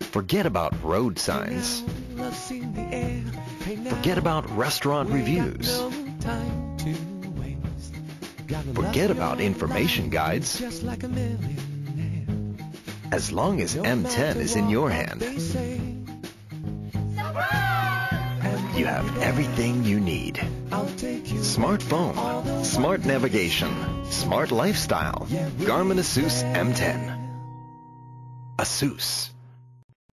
Forget about road signs. Forget about restaurant reviews. Forget about information guides. As long as M10 is in your hand, you have everything you need. Smart phone, smart navigation, smart lifestyle. Garmin Asus M10. Asus.